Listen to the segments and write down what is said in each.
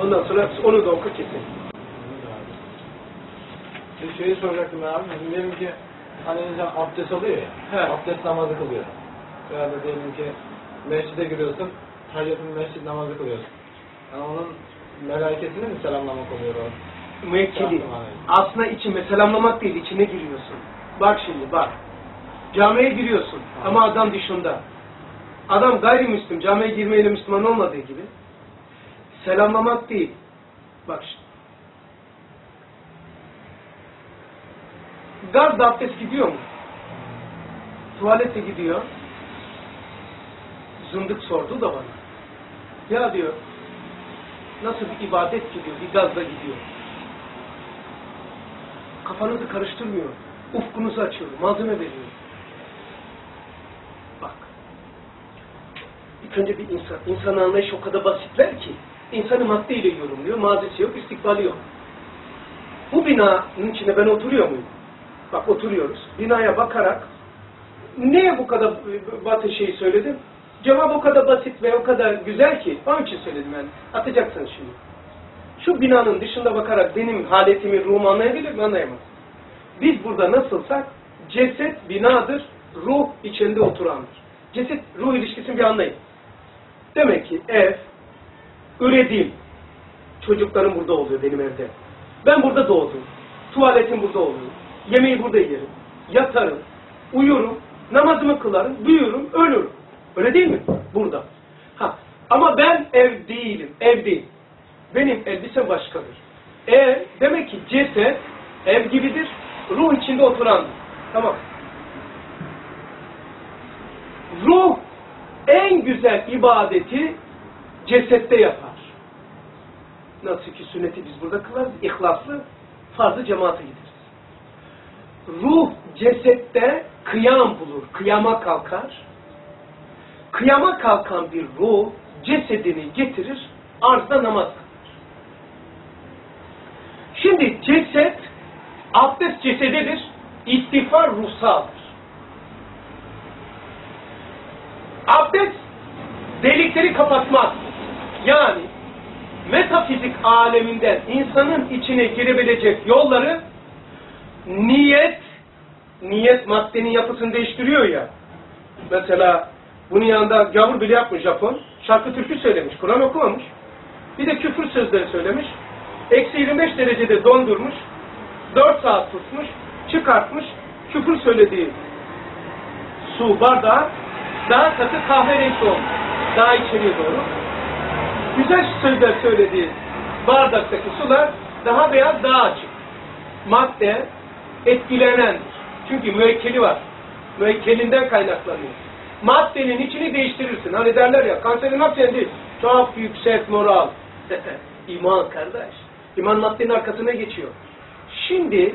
Ondan sonra onu da oku kesin. Bir şeyi soracaktım ben abi. Şimdi diyelim ki hani insan abdest alıyor ya. He. Abdest namazı kılıyor. Veya da diyelim ki mescide giriyorsun. Tahiyyatın mescid namazı kılıyorsun. Yani onun melaikesine mi selamlamak oluyor o? Müekkili. Aslında içime selamlamak değil, içine giriyorsun. Bak şimdi bak. Camiye giriyorsun ama adam dışında. Adam gayrimüslim, camiye girmeyle Müslüman olmadığı gibi. Selamlamak değil. Bak şimdi. Gaz abdest gidiyor mu? Tuvalete gidiyor. Zındık sordu da bana. Ya diyor, nasıl bir ibadet gidiyor, bir gazla gidiyor. Kafanızı karıştırmıyor. Ufkunuzu açıyor, malzeme veriyor. Bak. İlk önce bir insan. İnsanın anlayışı o kadar basitler ki. İnsanı maddeyle yorumluyor. Mazisi yok, istikbali yok. Bu binanın içinde ben oturuyor muyum? Bak oturuyoruz. Binaya bakarak niye bu kadar batı şeyi söyledim? Cevap o kadar basit ve o kadar güzel ki. Onun için söyledim yani. Atacaksınız şimdi. Şu binanın dışında bakarak benim haletimi, ruhumu anlayabilir mi? Anlayamaz. Biz burada nasılsak ceset binadır, ruh içinde oturandır. Ceset, ruh ilişkisini bir anlayın. Demek ki ev, üredim. Çocuklarım burada oluyor benim evde. Ben burada doğdum. Tuvaletim burada oluyor. Yemeği burada yerim. Yatarım, uyurum, namazımı kılarım, büyürüm, ölürüm. Öyle değil mi? Burada. Ha. Ama ben ev değilim, ev değil. Benim elbisem başkadır. Demek ki ceset ev gibidir, ruh içinde oturandır. Tamam. Ruh en güzel ibadeti cesette yapar. Nasıl ki sünneti biz burada kılarız, ihlaslı, farzı cemaate gideriz. Ruh cesette kıyam bulur, kıyama kalkar. Kıyama kalkan bir ruh cesedini getirir, arzda namaz kılar. Şimdi ceset, abdest cesededir, istiğfar ruhsaldır. Abdest delikleri kapatmaz. Yani metafizik aleminden insanın içine girebilecek yolları niyet maddenin yapısını değiştiriyor ya. Mesela bunun yanında gavur bile yapmış Japon. Şarkı türkü söylemiş, Kur'an okumamış. Bir de küfür sözleri söylemiş. Eksi 25 derecede dondurmuş. 4 saat tutmuş, çıkartmış. Küfür söylediği su bardağı daha katı kahverengi olmuş. Daha içeriye doğru. Güzel sözler söylediği bardaktaki sular daha beyaz, daha açık. Madde etkilenendir. Çünkü müekkeli var. Müekkelinden kaynaklanıyor. Maddenin içini değiştirirsin. Hani derler ya, kanserin hapsendi. Çok yüksek moral. İman kardeş. İman maddenin arkasına geçiyor. Şimdi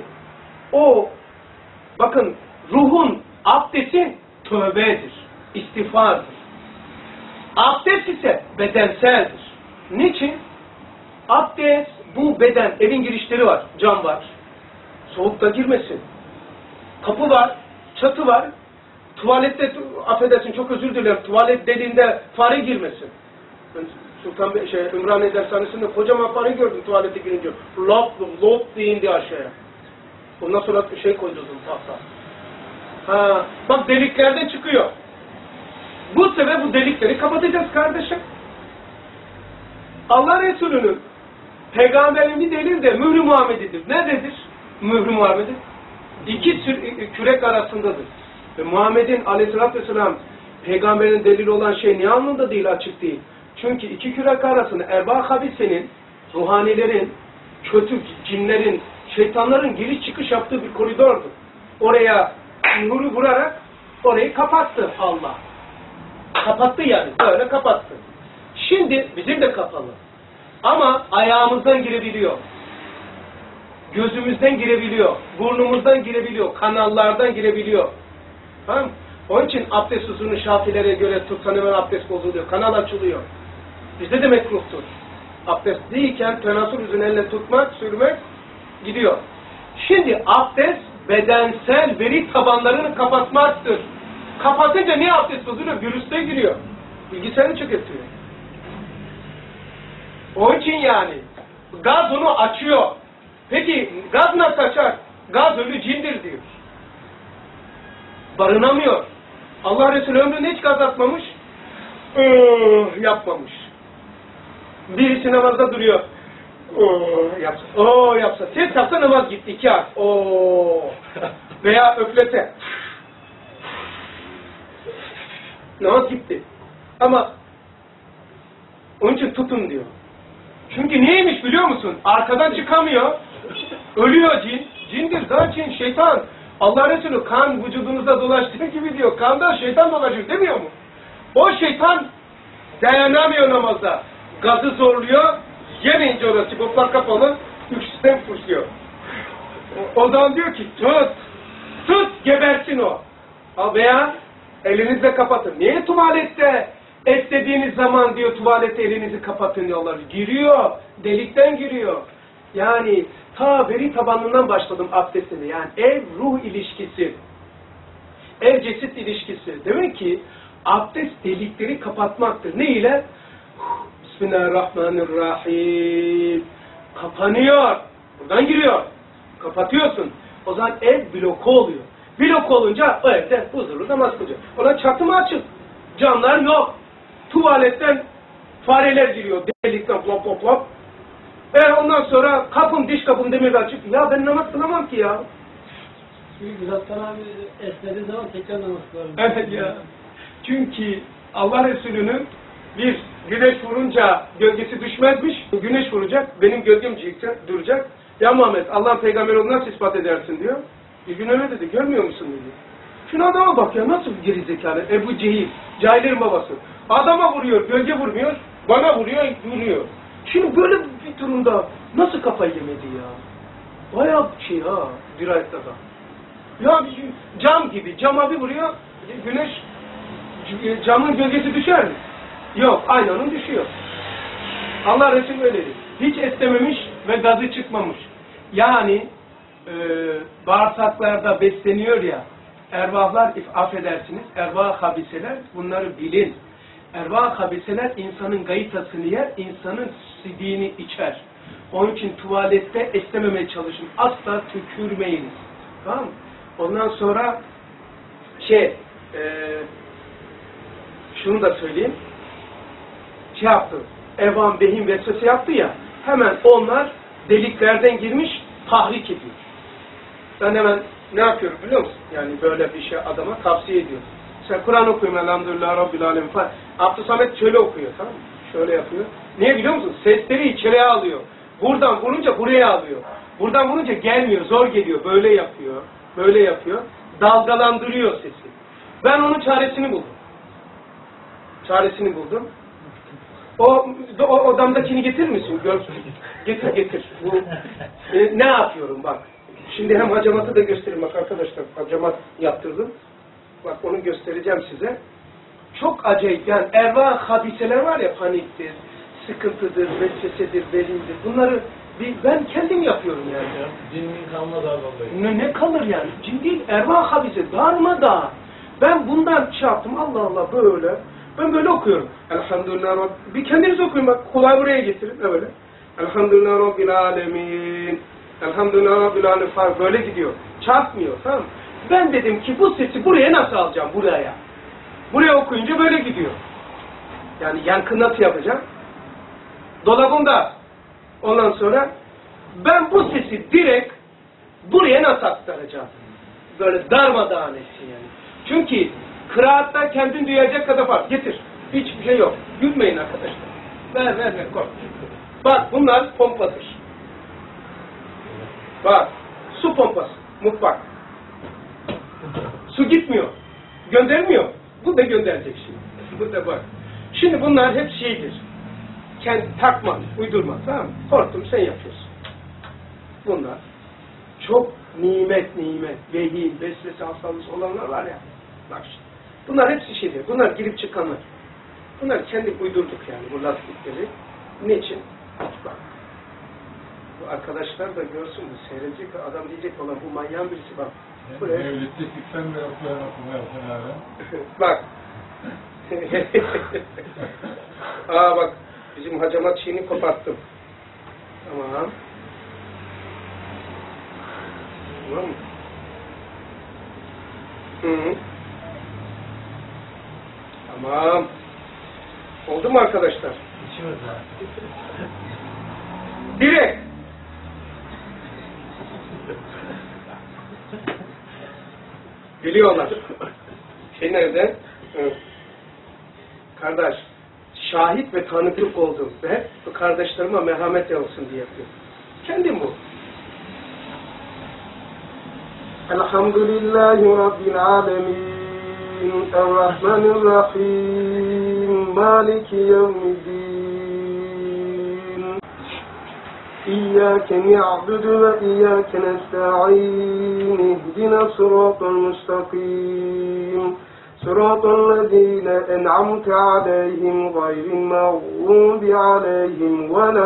bakın ruhun abdesti tövbedir. İstiğfardır. Abdest ise bedenseldir. Niçin? Abdest, bu beden, evin girişleri var, cam var. Soğukta girmesin. Kapı var, çatı var. Tuvalette, affedersin çok özür dilerim, tuvalet deliğinde fare girmesin. Ümraniye Dershanesi'nde kocaman fare gördüm tuvalete girince. Lop diye indi aşağıya. Ondan sonra koydurdum tahta. Bak deliklerden çıkıyor. Bu sefer bu delikleri kapatacağız kardeşim. Allah Resulü'nün, peygamberin bir delil de mühr-i Muhammedidir. Nerededir mühr-i Muhammedi? İki kürek arasındadır. Ve Muhammed'in aleyhissalatü vesselam peygamberin delili olan şey niye alnında değil, açık değil? Çünkü iki kürek arasında erbaa habisenin, ruhanilerin, kötü cinlerin, şeytanların giriş çıkış yaptığı bir koridordur. Oraya mührü vurarak orayı kapattı Allah. Kapattı yani. Böyle kapattı. Şimdi bizim de kapalı. Ama ayağımızdan girebiliyor. Gözümüzden girebiliyor. Burnumuzdan girebiliyor. Kanallardan girebiliyor. Tamam. Onun için abdest usulünü Şafilere göre tutsan hemen abdest bozuluyor. Kanal açılıyor. Bizde de mekruhtur. Abdest değilken tenasül yüzünü elle tutmak, sürmek gidiyor. Şimdi abdest bedensel veri tabanlarını kapatmaktır. Kapatınca niye abdest bozuluyor? Virüste giriyor. Bilgisayarını çökertiyor. Onun için yani gaz onu açıyor. Peki gaz nasıl açar? Gaz ölü cindir diyor. Barınamıyor. Allah Resulü ömründe hiç gaz atmamış. Yapmamış. Birisi namazda duruyor. Yapsa. Yapsa. Ses yapsa namaz gitti. 2 ay. Veya öflese. Namaz gitti. Ama onun için tutun diyor. Çünkü neymiş biliyor musun? Arkadan çıkamıyor. Ölüyor cin. Cindir da cin, şeytan. Allah Resulü kan vücudunuzda dolaştığı gibi diyor. Kanda şeytan dolaşır demiyor mu? O şeytan dayanamıyor namazda. Gazı zorluyor. Yemeyince orası boplar kapalı. Üstten fırlıyor. O zaman diyor ki tut gebersin o. Veya elinizle kapatın. Niye tuvalette istediğiniz zaman diyor tuvalete elinizi kapatın diyorlar. Giriyor. Delikten giriyor. Yani ta veri tabanından başladım abdestini. Yani ev ruh ilişkisi. Ev cesit ilişkisi. Demek ki abdest delikleri kapatmaktır. Ne ile? Bismillahirrahmanirrahim. Kapanıyor. Buradan giriyor. Kapatıyorsun. O zaman ev bloku oluyor. Blok olunca o evde huzurlu namaz kılacak. Ona çatımı açık. Camlar yok. Tuvaletten fareler giriyor. Delikten plop plop plop. Ondan sonra diş kapım demirden açık. Ya ben namaz kılamam ki ya. Güzaptan abi esnediği zaman tekrar namaz kılarım. Evet ya. Çünkü Allah Resulü'nün bir güneş vurunca gölgesi düşmezmiş. Güneş vuracak, benim gölgem duracak. Ya Muhammed, Allah'ın peygamberi olduğunu nasıl ispat edersin diyor. Bir gün öyle dedi, görmüyor musun dedi. Şuna adama bak ya, nasıl bir gerizekalı. Ebu Cehil, cahillerin babası. Adama vuruyor, gölge vurmuyor, bana vuruyor. Şimdi böyle bir durumda nasıl kafayı yemedi ya? Bayağı şey ha, dirayetli adam. Ya cam gibi, cama bir vuruyor, güneş, camın gölgesi düşer mi? Yok, aynanın düşüyor. Allah Resulü öyle dedi. Hiç esnememiş ve gazı çıkmamış. Yani bağırsaklarda besleniyor ya, ervahlar, affedersiniz, ervah habiseler, bunları bilin. Ervah habiseler insanın gayitasını yer, insanın sidiğini içer. Onun için tuvalette esnememeye çalışın. Asla tükürmeyiniz. Tamam mı? Ondan sonra şunu da söyleyeyim. Yaptı. Evan, behin vesvese yaptı ya, hemen onlar deliklerden girmiş, tahrik ediyor. Ben hemen ne yapıyorum biliyor musun? Yani böyle bir şey adama tavsiye ediyorum. Sen Kur'an okuyun elhamdülillah Rabbil Alemin falan. Abdülsamet şöyle okuyor, tamam mı? Şöyle yapıyor. Niye biliyor musun? Sesleri içeriye alıyor. Buradan vurunca buraya alıyor. Buradan vurunca gelmiyor, zor geliyor. Böyle yapıyor, böyle yapıyor. Dalgalandırıyor sesi. Ben onun çaresini buldum. Çaresini buldum. O odamdakini getirir misin? Getir. Bu, ne yapıyorum bak. Şimdi hem hacamatı da göstereyim bak arkadaşlar. Hacamat yaptırdım. Bak onu göstereceğim size. Çok acayip yani ervah habiseler var ya, paniktir, sıkıntıdır, vesvesedir, belindir. Bunları ben kendim yapıyorum yani. Cinin kalmaz abi vallahi. Ne kalır yani? Cin değil, ervah habise, darmadağın. Ben bundan yaptım, Allah Allah böyle. Ben böyle okuyorum. Elhamdülillah Rabbil. Bir kendiniz okuyun bak. Kulağı buraya getirin. Böyle. Elhamdülillah Rabbil Alemin. Elhamdülillah Rabbil Alemin. Böyle gidiyor. Çarpmıyor. Tamam mı? Ben dedim ki bu sesi buraya nasıl alacağım? Buraya. Buraya okuyunca böyle gidiyor. Yani yankı nasıl yapacağım? Dolabımda. Ondan sonra ben bu sesi direkt buraya nasıl aktaracağım? Böyle darmadağın etsin yani. Çünkü kıraatta kendin duyacak kadar var. Getir. Hiçbir şey yok. Gülmeyin arkadaşlar. Ver. Koy. Bak bunlar pompadır. Bak. Su pompası. Mutfak. Su gitmiyor. Göndermiyor. Bu da gönderecek şimdi. Bu da bak. Şimdi bunlar hep şeydir. Kendi takma, uydurma. Tamam mı? Hortum sen yapıyorsun. Bunlar çok nimet. Vehim, vesvese, hastalığı olanlar var ya. Bak şimdi. Bunlar hepsi şeydir. Bunlar girip çıkanlar. Bunlar kendi uydurduk yani bu lastikleri. Niçin? Bak. Bu arkadaşlar da görsün, bu seyredecek adam diyecek olan bu manyağın birisi bak. Buraya. Devletlik sen de okuma yapın abi. Bak. Bak. Bizim hacamat şeyini koparttım. Tamam. Tamam mı? Hı. Tamam. Oldu mu arkadaşlar? İçiyoruz abi. Direkt. Biliyorlar. Şey nerede? Hı. Kardeş, şahit ve tanıklık oldum ve bu kardeşlerime merhamet olsun diye yapıyorum. Kendim bu. Elhamdülillahi Rabbil alemin. Errahmanirrahim. Maliki yevmiddin. İyyâke ni'budu ve iyyâke nesta'in. İhdina sıratal müstakîm. صراط الذين أنعمت عليهم غير المغضوب عليهم ولا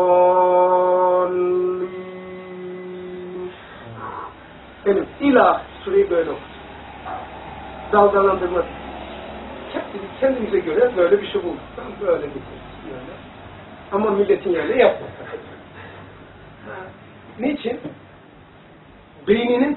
الضالين. Benim ilah süreyi böyle okur. Dalgalandırma. Kendimize göre böyle bir şey bulduk. Tamam, böyle bir yani. Ama milletin yerine yapma. Niçin? Beyninin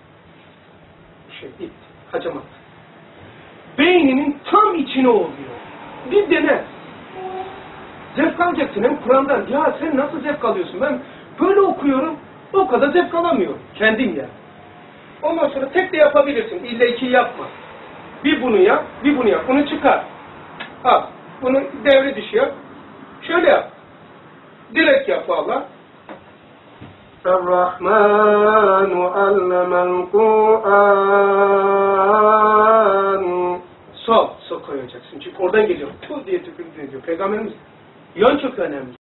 hacamat. Beyninin tam içine oluyor. Bir dene. Zevk alacaksın hem Kur'an'dan. Ya sen nasıl zevk alıyorsun? Ben böyle okuyorum, o kadar zevk alamıyorum. Kendim ya. Ondan sonra tek de yapabilirsin. İlle iki yapma. Bir bunu yap, bir bunu yap. Bunu çıkar. Al. Bunu devre dışı yap. Şöyle yap. Direkt yap valla. Er-Rahmanu allemel Kur'an. Sol koyacaksın. Çünkü oradan geliyor. Tuh diye tükürdüğünü diyor. Peygamberimiz yan çok önemli.